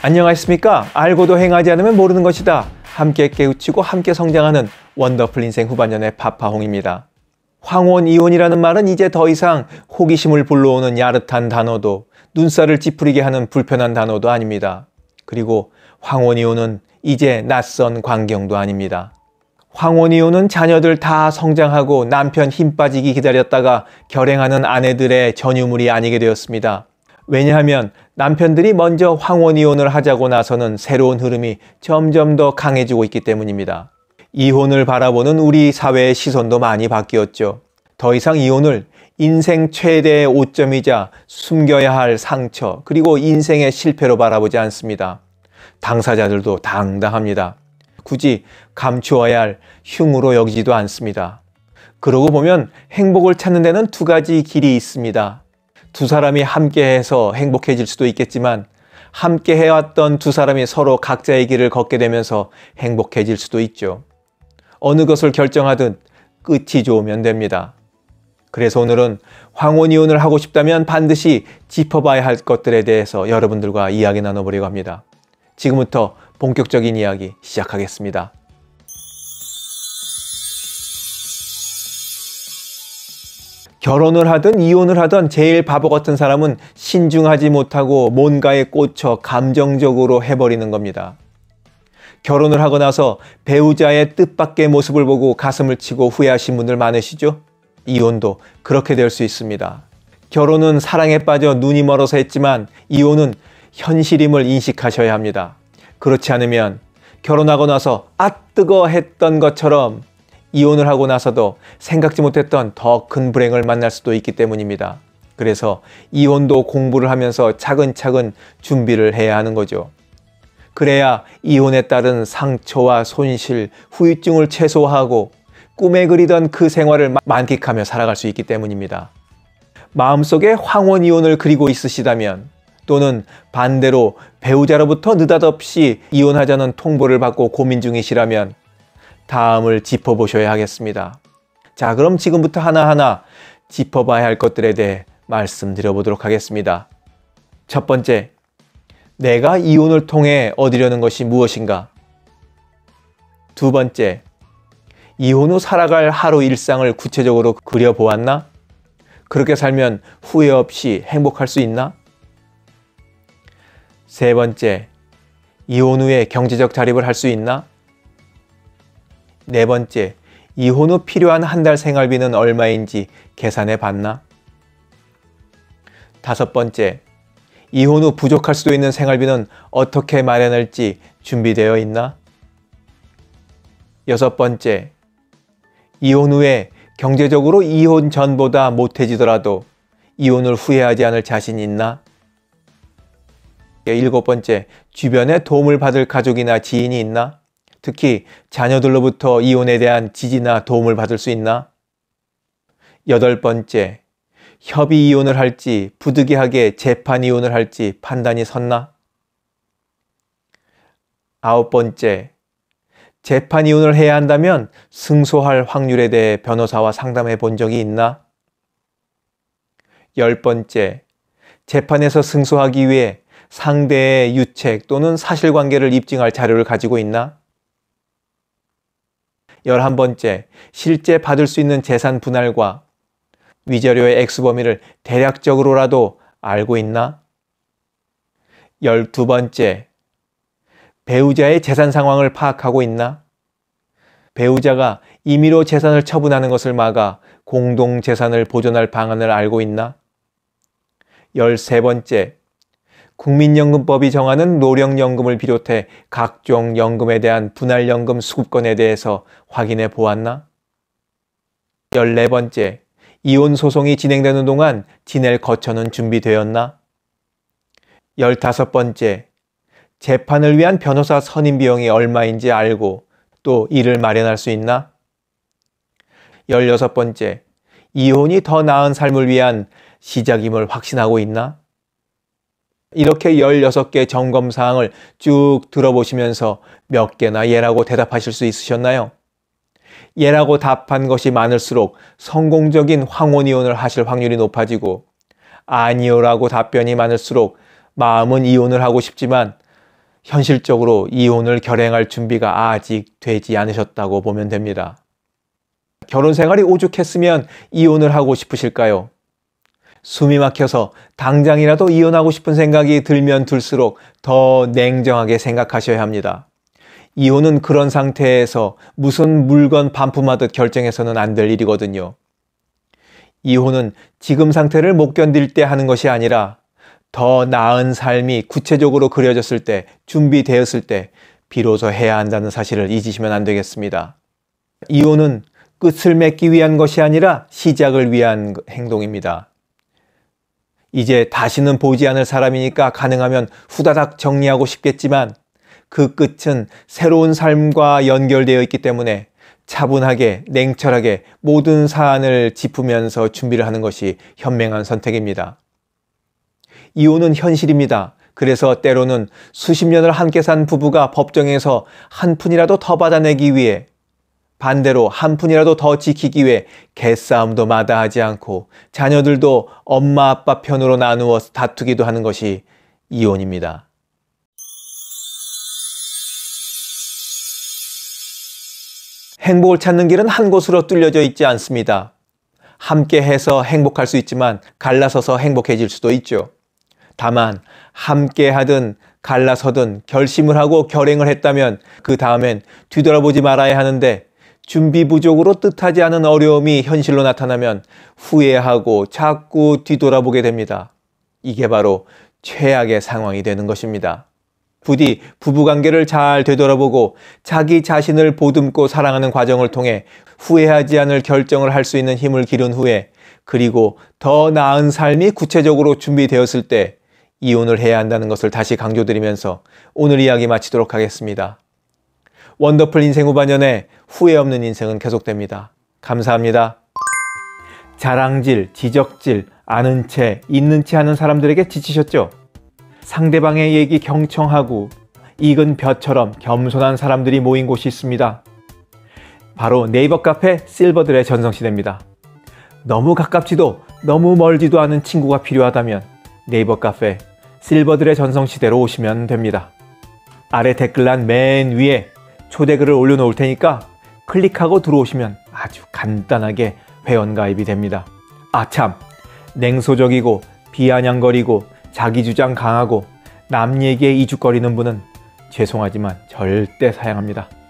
안녕하십니까? 알고도 행하지 않으면 모르는 것이다. 함께 깨우치고 함께 성장하는 원더풀 인생 후반년의 파파홍입니다. 황혼이혼이라는 말은 이제 더 이상 호기심을 불러오는 야릇한 단어도 눈살을 찌푸리게 하는 불편한 단어도 아닙니다. 그리고 황혼이혼은 이제 낯선 광경도 아닙니다. 황혼이혼은 자녀들 다 성장하고 남편 힘 빠지기 기다렸다가 결행하는 아내들의 전유물이 아니게 되었습니다. 왜냐하면 남편들이 먼저 황혼이혼을 하자고 나서는 새로운 흐름이 점점 더 강해지고 있기 때문입니다. 이혼을 바라보는 우리 사회의 시선도 많이 바뀌었죠. 더 이상 이혼을 인생 최대의 오점이자 숨겨야 할 상처 그리고 인생의 실패로 바라보지 않습니다. 당사자들도 당당합니다. 굳이 감추어야 할 흉으로 여기지도 않습니다. 그러고 보면 행복을 찾는 데는 두 가지 길이 있습니다. 두 사람이 함께해서 행복해질 수도 있겠지만 함께 해왔던 두 사람이 서로 각자의 길을 걷게 되면서 행복해질 수도 있죠. 어느 것을 결정하든 끝이 좋으면 됩니다. 그래서 오늘은 황혼이혼을 하고 싶다면 반드시 짚어봐야 할 것들에 대해서 여러분들과 이야기 나눠보려고 합니다. 지금부터 본격적인 이야기 시작하겠습니다. 결혼을 하든 이혼을 하든 제일 바보 같은 사람은 신중하지 못하고 뭔가에 꽂혀 감정적으로 해버리는 겁니다. 결혼을 하고 나서 배우자의 뜻밖의 모습을 보고 가슴을 치고 후회하신 분들 많으시죠? 이혼도 그렇게 될 수 있습니다. 결혼은 사랑에 빠져 눈이 멀어서 했지만 이혼은 현실임을 인식하셔야 합니다. 그렇지 않으면 결혼하고 나서 아 뜨거 했던 것처럼 이혼을 하고 나서도 생각지 못했던 더 큰 불행을 만날 수도 있기 때문입니다. 그래서 이혼도 공부를 하면서 차근차근 준비를 해야 하는 거죠. 그래야 이혼에 따른 상처와 손실, 후유증을 최소화하고 꿈에 그리던 그 생활을 만끽하며 살아갈 수 있기 때문입니다. 마음속에 황혼이혼을 그리고 있으시다면 또는 반대로 배우자로부터 느닷없이 이혼하자는 통보를 받고 고민 중이시라면 다음을 짚어보셔야 하겠습니다. 자, 그럼 지금부터 하나하나 짚어봐야 할 것들에 대해 말씀드려보도록 하겠습니다. 첫 번째, 내가 이혼을 통해 얻으려는 것이 무엇인가? 두 번째, 이혼 후 살아갈 하루 일상을 구체적으로 그려보았나? 그렇게 살면 후회 없이 행복할 수 있나? 세 번째, 이혼 후에 경제적 자립을 할 수 있나? 네 번째, 이혼 후 필요한 한 달 생활비는 얼마인지 계산해 봤나? 다섯 번째, 이혼 후 부족할 수도 있는 생활비는 어떻게 마련할지 준비되어 있나? 여섯 번째, 이혼 후에 경제적으로 이혼 전보다 못해지더라도 이혼을 후회하지 않을 자신 있나? 일곱 번째, 주변에 도움을 받을 가족이나 지인이 있나? 특히 자녀들로부터 이혼에 대한 지지나 도움을 받을 수 있나? 여덟 번째, 협의 이혼을 할지 부득이하게 재판 이혼을 할지 판단이 섰나? 아홉 번째, 재판 이혼을 해야 한다면 승소할 확률에 대해 변호사와 상담해 본 적이 있나? 열 번째, 재판에서 승소하기 위해 상대의 유책 또는 사실관계를 입증할 자료를 가지고 있나? 11번째, 실제 받을 수 있는 재산 분할과 위자료의 액수 범위를 대략적으로라도 알고 있나? 12번째, 배우자의 재산 상황을 파악하고 있나? 배우자가 임의로 재산을 처분하는 것을 막아 공동재산을 보존할 방안을 알고 있나? 13번째, 국민연금법이 정하는 노령연금을 비롯해 각종 연금에 대한 분할연금 수급권에 대해서 확인해 보았나? 14번째, 이혼 소송이 진행되는 동안 지낼 거처는 준비되었나? 15번째, 재판을 위한 변호사 선임 비용이 얼마인지 알고 또 이를 마련할 수 있나? 16번째, 이혼이 더 나은 삶을 위한 시작임을 확신하고 있나? 이렇게 16개 점검사항을 쭉 들어보시면서 몇 개나 예라고 대답하실 수 있으셨나요? 예라고 답한 것이 많을수록 성공적인 황혼이혼을 하실 확률이 높아지고 아니요라고 답변이 많을수록 마음은 이혼을 하고 싶지만 현실적으로 이혼을 결행할 준비가 아직 되지 않으셨다고 보면 됩니다. 결혼 생활이 오죽했으면 이혼을 하고 싶으실까요? 숨이 막혀서 당장이라도 이혼하고 싶은 생각이 들면 들수록 더 냉정하게 생각하셔야 합니다. 이혼은 그런 상태에서 무슨 물건 반품하듯 결정해서는 안 될 일이거든요. 이혼은 지금 상태를 못 견딜 때 하는 것이 아니라 더 나은 삶이 구체적으로 그려졌을 때, 준비되었을 때 비로소 해야 한다는 사실을 잊으시면 안 되겠습니다. 이혼은 끝을 맺기 위한 것이 아니라 시작을 위한 행동입니다. 이제 다시는 보지 않을 사람이니까 가능하면 후다닥 정리하고 싶겠지만 그 끝은 새로운 삶과 연결되어 있기 때문에 차분하게, 냉철하게 모든 사안을 짚으면서 준비를 하는 것이 현명한 선택입니다. 이혼은 현실입니다. 그래서 때로는 수십 년을 함께 산 부부가 법정에서 한 푼이라도 더 받아내기 위해, 반대로 한 푼이라도 더 지키기 위해 개싸움도 마다하지 않고 자녀들도 엄마 아빠 편으로 나누어 다투기도 하는 것이 이혼입니다. 행복을 찾는 길은 한 곳으로 뚫려져 있지 않습니다. 함께 해서 행복할 수 있지만 갈라서서 행복해질 수도 있죠. 다만 함께 하든 갈라서든 결심을 하고 결행을 했다면 그 다음엔 뒤돌아보지 말아야 하는데 준비 부족으로 뜻하지 않은 어려움이 현실로 나타나면 후회하고 자꾸 뒤돌아보게 됩니다. 이게 바로 최악의 상황이 되는 것입니다. 부디 부부관계를 잘 되돌아보고 자기 자신을 보듬고 사랑하는 과정을 통해 후회하지 않을 결정을 할 수 있는 힘을 기른 후에, 그리고 더 나은 삶이 구체적으로 준비되었을 때 이혼을 해야 한다는 것을 다시 강조드리면서 오늘 이야기 마치도록 하겠습니다. 원더풀 인생 후반년에 후회 없는 인생은 계속됩니다. 감사합니다. 자랑질, 지적질, 아는 채, 있는 채 하는 사람들에게 지치셨죠? 상대방의 얘기 경청하고 익은 벼처럼 겸손한 사람들이 모인 곳이 있습니다. 바로 네이버 카페 실버들의 전성시대입니다. 너무 가깝지도 너무 멀지도 않은 친구가 필요하다면 네이버 카페 실버들의 전성시대로 오시면 됩니다. 아래 댓글란 맨 위에 초대글을 올려놓을 테니까 클릭하고 들어오시면 아주 간단하게 회원가입이 됩니다. 아참, 냉소적이고 비아냥거리고 자기주장 강하고 남 얘기에 이죽거리는 분은 죄송하지만 절대 사양합니다.